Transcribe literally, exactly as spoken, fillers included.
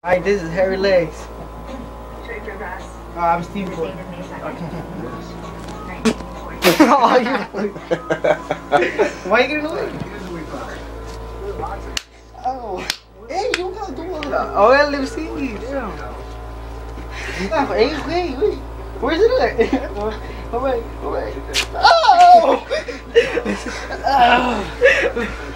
Alright, this is hairy legs. Straight for grass. Oh, I'm Steve Boy. Okay. Oh, you. Why you getting away? Oh. Hey, you gotta do all that. Oh, yeah, let me see. Damn. Hey, wait, wait. Where's it at? Oh, wait, oh, wait. Oh! Oh!